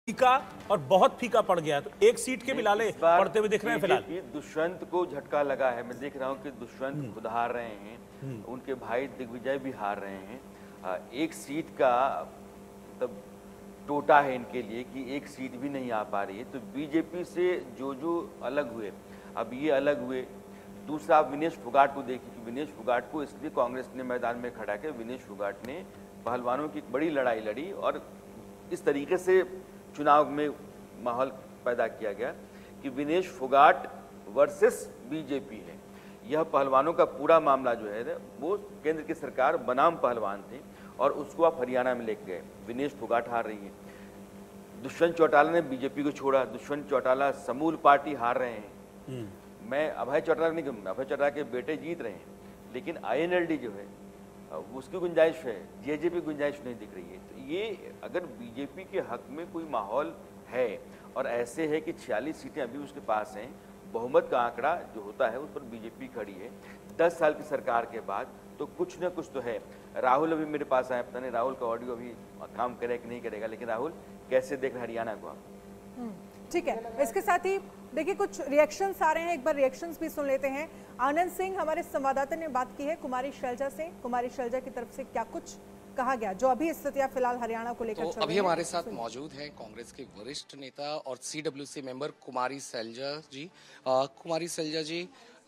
फीका और बहुत फीका पड़ गया। तो एक सीट के भी लाले पड़ते हुए दिख रहे हैं फिलहाल। दुष्यंत को झटका लगा है। मैं देख रहा हूँ कि दुष्यंत खुद हार रहे हैं, उनके भाई दिग्विजय भी हार रहे हैं। एक सीट का तब टोटा है इनके लिए कि एक सीट भी नहीं आ पा रही है। तो बीजेपी से जो अलग हुए, अब ये अलग हुए। दूसरा, आप विनेश फोगाट को देखिए कि विनेश फोगाट को इसलिए कांग्रेस ने मैदान में खड़ा किया। विनेश फोगाट ने पहलवानों की एक बड़ी लड़ाई लड़ी और इस तरीके से चुनाव में माहौल पैदा किया गया कि विनेश फोगाट वर्सेस बीजेपी है। यह पहलवानों का पूरा मामला जो है वो केंद्र की सरकार बनाम पहलवान थे और उसको आप हरियाणा में लेके गए। विनेश फोगाट हार रही है। दुष्यंत चौटाला ने बीजेपी को छोड़ा। दुष्यंत चौटाला समूल पार्टी हार रहे हैं। मैं अभय चौटाला नहीं कहूँगा, अभय चौटाला के बेटे जीत रहे हैं, लेकिन INLD जो है उसकी गुंजाइश है, जेजेपी गुंजाइश नहीं दिख रही है। तो ये अगर बीजेपी के हक में कोई माहौल है और ऐसे है कि 46 सीटें अभी उसके पास हैं, बहुमत का आंकड़ा जो होता है उस पर बीजेपी खड़ी है 10 साल की सरकार के बाद, तो कुछ न कुछ तो है। राहुल अभी मेरे पास आए, पता नहीं राहुल का ऑडियो अभी काम करेगा कि नहीं करेगा, लेकिन राहुल कैसे देख रहे हरियाणा को आप? ठीक है, इसके साथ ही देखिए कुछ रिएक्शंस आ रहे हैं, एक बार रिएक्शंस भी सुन लेते हैं। आनंद सिंह हमारे संवाददाता ने बात की है कुमारी शैलजा से। कुमारी शैलजा की तरफ से क्या कुछ कहा गया जो अभी स्थितियां फिलहाल हरियाणा को लेकर तो अभी हमारे साथ मौजूद हैं कांग्रेस के वरिष्ठ नेता और CWC मेंबर कुमारी शैलजा जी। कुमारी शैलजा जी,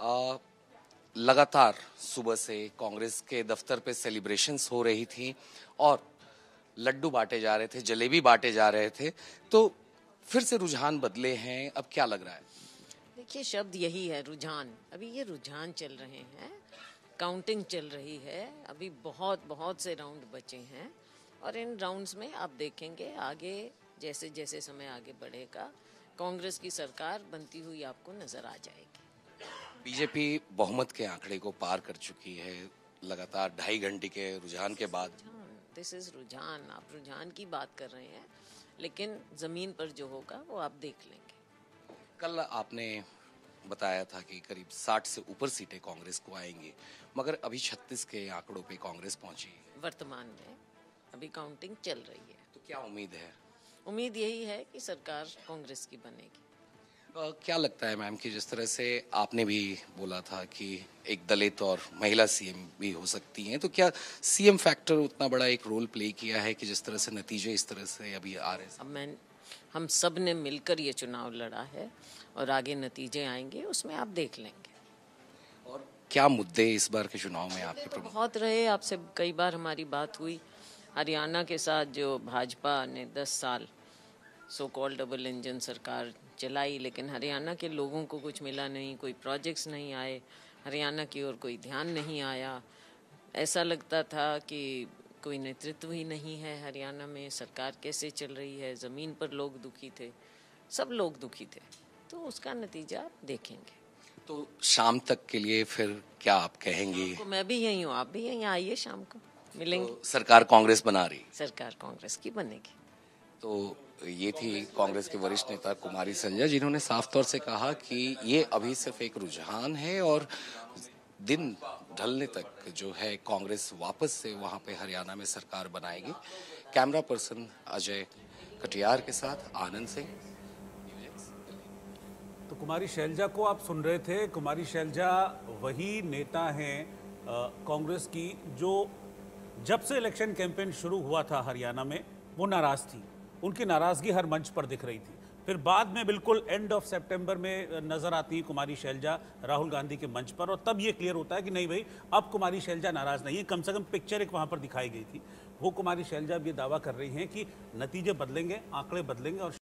लगातार सुबह से कांग्रेस के दफ्तर पे सेलिब्रेशंस हो रही थी और लड्डू बांटे जा रहे थे, जलेबी बांटे जा रहे थे, तो फिर से रुझान बदले हैं। अब क्या लग रहा है? देखिए, शब्द यही है, रुझान। अभी ये रुझान चल रहे हैं, काउंटिंग चल रही है, अभी बहुत से राउंड बचे हैं और इन राउंड्स में आप देखेंगे आगे जैसे जैसे समय आगे बढ़ेगा कांग्रेस की सरकार बनती हुई आपको नजर आ जाएगी। बीजेपी बहुमत के आंकड़े को पार कर चुकी है लगातार 2.5 घंटे के रुझान के बाद। दिस इज रुझान, आप रुझान की बात कर रहे हैं, लेकिन जमीन पर जो होगा वो आप देख लेंगे। कल आपने बताया था कि करीब 60 से ऊपर सीटें कांग्रेस को आएंगी, मगर अभी 36 के आंकड़ों पे कांग्रेस पहुंची है वर्तमान में। अभी काउंटिंग चल रही है। तो क्या उम्मीद है? उम्मीद यही है कि सरकार कांग्रेस की बनेगी। क्या लगता है मैम कि जिस तरह से आपने भी बोला था कि एक दलित और महिला CM भी हो सकती हैं, तो क्या CM फैक्टर उतना बड़ा एक रोल प्ले किया है कि जिस तरह से नतीजे इस तरह से अभी आ रहे हैं? अब हम सब ने मिलकर ये चुनाव लड़ा है और आगे नतीजे आएंगे, उसमें आप देख लेंगे। और क्या मुद्दे इस बार के चुनाव में आपके प्रमुख? बहुत रहे, आपसे कई बार हमारी बात हुई। हरियाणा के साथ जो भाजपा ने 10 साल सो कॉल्ड डबल इंजन सरकार चलाई, लेकिन हरियाणा के लोगों को कुछ मिला नहीं, कोई प्रोजेक्ट्स नहीं आए, हरियाणा की ओर कोई ध्यान नहीं आया। ऐसा लगता था कि कोई नेतृत्व ही नहीं है हरियाणा में, सरकार कैसे चल रही है। ज़मीन पर लोग दुखी थे, सब लोग दुखी थे, तो उसका नतीजा आप देखेंगे। तो शाम तक के लिए फिर क्या आप कहेंगे? तो मैं भी यहीं हूँ, आप भी यहीं आइए, शाम को मिलेंगे। तो सरकार कांग्रेस बना रही? सरकार कांग्रेस की बनेगी। तो ये थी कांग्रेस के वरिष्ठ नेता कुमारी शैलजा, जिन्होंने साफ तौर से कहा कि ये अभी सिर्फ एक रुझान है और दिन ढलने तक जो है कांग्रेस वापस से वहां पे हरियाणा में सरकार बनाएगी। कैमरा पर्सन अजय कटियार के साथ आनंद सिंह। तो कुमारी शैलजा को आप सुन रहे थे। कुमारी शैलजा वही नेता हैं कांग्रेस की जो जब से इलेक्शन कैंपेन शुरू हुआ था हरियाणा में वो नाराज थी। उनकी नाराजगी हर मंच पर दिख रही थी। फिर बाद में बिल्कुल एंड ऑफ सितंबर में नजर आती है कुमारी शैलजा राहुल गांधी के मंच पर, और तब ये क्लियर होता है कि नहीं भाई, अब कुमारी शैलजा नाराज नहीं है। कम से कम पिक्चर एक वहां पर दिखाई गई थी। वो कुमारी शैलजा अब ये दावा कर रही हैं कि नतीजे बदलेंगे, आंकड़े बदलेंगे और